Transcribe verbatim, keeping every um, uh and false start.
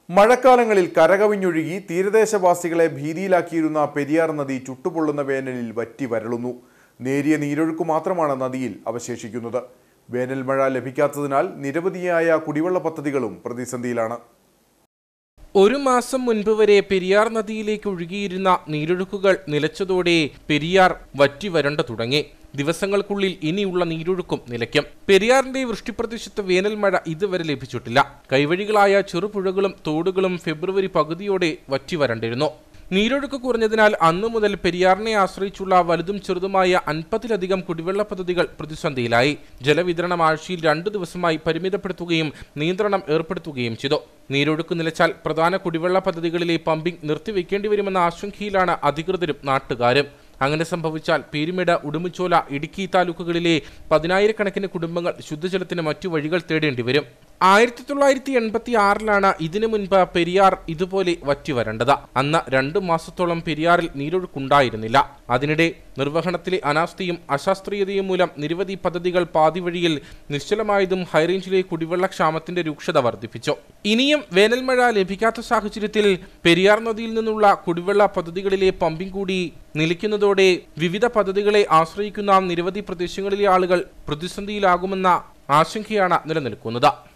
മഴക്കാലങ്ങളിൽ കരകവിഞ്ഞൊഴുകി തീരദേശവാസികളെ ഭീതിയിലാക്കിയിരുന്ന പെരിയാർ നദി ചുട്ടുപൊള്ളുന്ന വേനലിൽ വറ്റി വരളുന്നു. നേരിയ നീരൊഴുക്ക് മാത്രമാണ് നദിയിൽ അവശേഷിക്കുന്നത്. വേനൽ മഴ ലഭിക്കാത്തതിനാൽ നിരവധിയായ കുടിവെള്ള പദ്ധതികളും പ്രതിസന്ധിയിലാണ്. ഒരു മാസം മുൻപ് വരെ പെരിയാർ നദിയിലേക്ക് ഒഴുകിയിരുന്ന നീരൊഴുക്കുകൾ നിലച്ചതോടെ പെരിയാർ വറ്റി വരണ്ട തുടങ്ങി. ദിവസങ്ങൾക്കുള്ളിൽ ഇനിയുള്ള നീരൊഴുക്കും നിലയ്ക്കും. പെരിയാറിന്റെ വൃഷ്ടിപ്രദേശത്ത് വേനൽ മഴ ഇതുവരെ ലഭിച്ചിട്ടില്ല. കൈവഴികളായ ചെറുപുഴകളും തോടുകളും ഫെബ്രുവരി പകുതിയോടെ വറ്റി വരണ്ടിരുന്നു. നീരൊഴുക്ക് കുറഞ്ഞതിനാൽ അന്നു മുതൽ പെരിയാറിനെ ആശ്രയിച്ചുള്ള വലുതും ചെറുതുമായ അൻപതിലധികം കുടിവെള്ള പദ്ധതികൾ പ്രതിസന്ധിയിലായി. ജലവിതരണം ആഴ്ചയിൽ രണ്ടു ദിവസമായി പരിമിതപ്പെടുത്തുകയും നിയന്ത്രണം ഏർപ്പെടുത്തുകയും ചെയ്തു. നീരൊഴുക്ക് നിലച്ചാൽ പ്രധാന കുടിവെള്ള പദ്ധതികളിലെ പമ്പിംഗ് നിർത്തിവെക്കേണ്ടി വരുമെന്ന ആശങ്കയിലാണ് അധികൃതരും നാട്ടുകാരും. അങ്ങനെ സംഭവിച്ചാൽ പീരുമേട്, ഉടുമ്പൻചോല, ഇടുക്കി താലൂക്കുകളിലെ പതിനായിരക്കണക്കിന് കുടുംബങ്ങൾ ശുദ്ധജലത്തിന് മറ്റു വഴികൾ തേടേണ്ടി വരും. ആയിരത്തി തൊള്ളായിരത്തി എൺപത്തി ആറിലാണ് ഇതിനു മുൻപ് പെരിയാർ ഇതുപോലെ വറ്റി വരേണ്ടത്. അന്ന് രണ്ടു മാസത്തോളം പെരിയാറിൽ നീരൊഴുക്കുണ്ടായിരുന്നില്ല. അതിനിടെ നിർവഹണത്തിലെ അനാസ്ഥയും അശാസ്ത്രീയതയും മൂലം നിരവധി പദ്ധതികൾ പാതിവഴിയിൽ നിശ്ചലമായതും ഹൈറേഞ്ചിലെ കുടിവെള്ള ക്ഷാമത്തിന്റെ രൂക്ഷത വർദ്ധിപ്പിച്ചു. ഇനിയും വേനൽമഴ ലഭിക്കാത്ത സാഹചര്യത്തിൽ പെരിയാർ നദിയിൽ നിന്നുള്ള കുടിവെള്ള പദ്ധതികളിലെ പമ്പിംഗ് കൂടി നിലയ്ക്കുന്നതോടെ വിവിധ പദ്ധതികളെ ആശ്രയിക്കുന്ന നിരവധി പ്രദേശങ്ങളിലെ ആളുകൾ പ്രതിസന്ധിയിലാകുമെന്ന ആശങ്കയാണ് നിലനിൽക്കുന്നത്.